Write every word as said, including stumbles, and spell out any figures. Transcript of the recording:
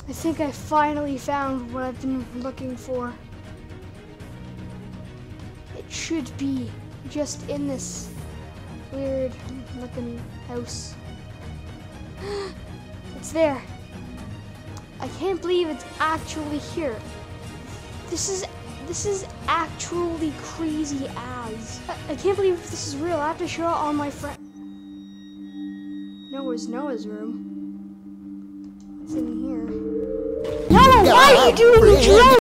I think I finally found what I've been looking for. It should be just in this weird looking house. It's there. I can't believe it's actually here. This is this is actually crazy as. I, I can't believe this is real. I have to show it on my friend. Noah's Noah's room. What's in here? Noah, why are you doing the drone?